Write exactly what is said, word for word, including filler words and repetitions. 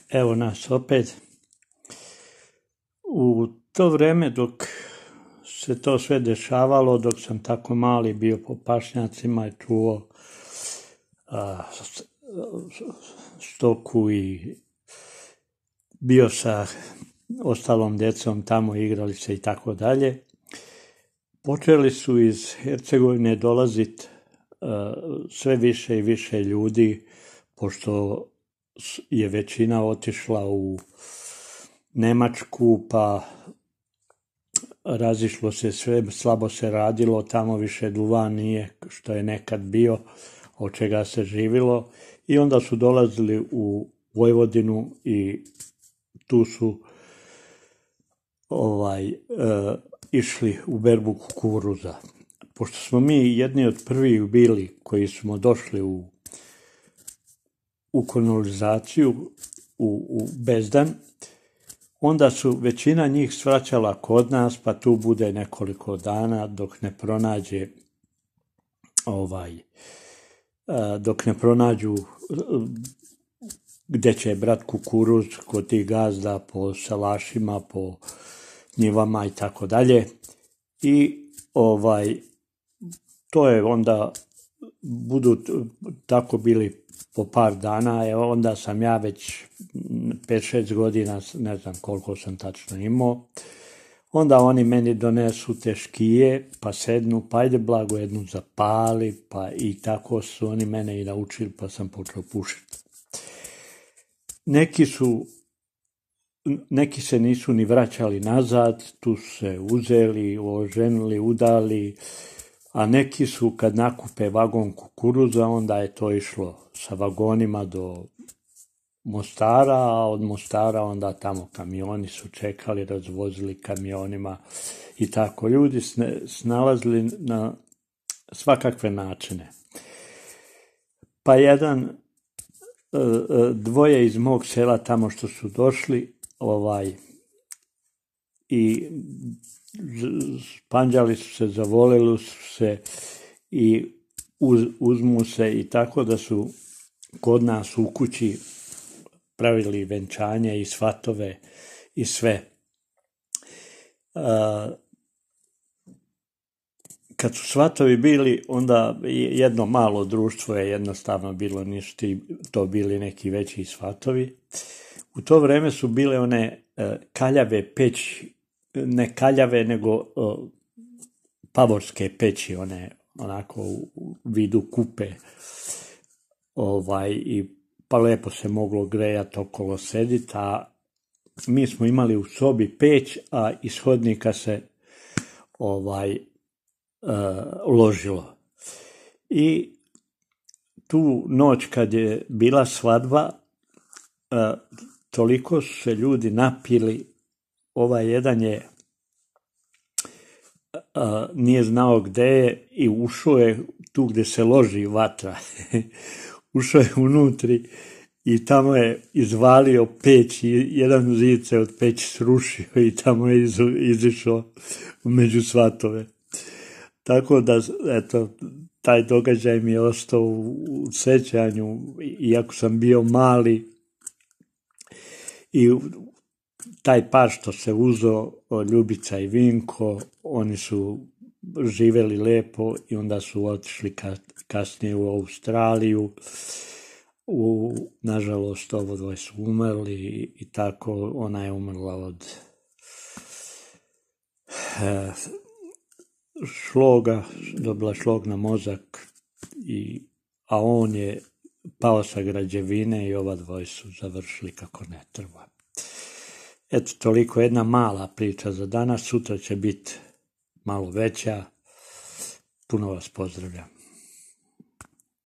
Evo nas opet. U to vrijeme dok se to sve dešavalo, dok sam tako mali bio po pašnjacima i čuo a, stoku i bio sa ostalom djecom tamo, igrali se i tako dalje, počeli su iz Hercegovine dolaziti sve više i više ljudi, pošto je većina otišla u Njemačku, pa razišlo se sve, slabo se radilo, tamo više duvan nije što je nekad bio, od čega se živilo, i onda su dolazili u Vojvodinu i tu su ovaj, e, išli u berbu kukuruza. Pošto smo mi jedni od prvih bili koji smo došli u, u kolonizaciju, u, u Bezdan, onda su većina njih svraćala kod nas, pa tu bude nekoliko dana dok ne pronađe ovaj, dok ne pronađu gdje će brat kukuruz kod tih gazda, po salašima, po njivama i tako dalje. I ovaj, to je onda, budu tako bili po par dana, evo onda sam ja već pet šest godina, ne znam koliko sam tačno imao, onda oni meni donesu te škije, pa sednu, pa ajde blago jednu zapali, pa i tako su oni mene i naučili, pa sam počeo pušiti. Neki su, neki se nisu ni vraćali nazad, tu su se uzeli, oženili, udali, a neki su kad nakupe vagon kukuruza, onda je to išlo sa vagonima do Mostara, a od Mostara onda tamo kamioni su čekali, razvozili kamionima i tako. Ljudi snalazili na svakakve načine. Pa jedan, dvoje iz mog sela tamo što su došli, ovaj, i spanđali su se, zavolili su se i uz, uzmu se i tako da su kod nas u kući pravili venčanje i svatove i sve. A, kad su svatovi bili, onda jedno malo društvo je jednostavno bilo, nisu to bili neki veći svatovi. U to vrijeme su bile one uh, kaljave peći, ne kaljave, nego uh, pavorske peći, one onako u, u vidu kupe, ovaj, i pa lepo se moglo grejati okolo sediti, a mi smo imali u sobi peć, a iz hodnika se ovaj, uh, ložilo. I tu noć kad je bila svadba, uh, toliko su se ljudi napili, ovaj jedan je uh, nije znao gdje je i ušao je tu gdje se loži vatra. Ušao je unutri i tamo je izvalio peć i jedan zid se od peći srušio i tamo je iz, izišao među svatove. Tako da, eto, taj događaj mi je ostao u, u sećanju, iako sam bio mali, i taj par što se uzo, Ljubica i Vinko, oni su živjeli lijepo i onda su otišli kasnije u Australiju. U, nažalost, ovo dvoje su umrli i tako. Ona je umrla od e, šloga, dobila šlog na mozak, i, a on je pao sa građevine i ova dvoje su završili kako ne treba. Eto, toliko, jedna mala priča za danas, sutra će biti malo veća. Puno vas pozdravljam.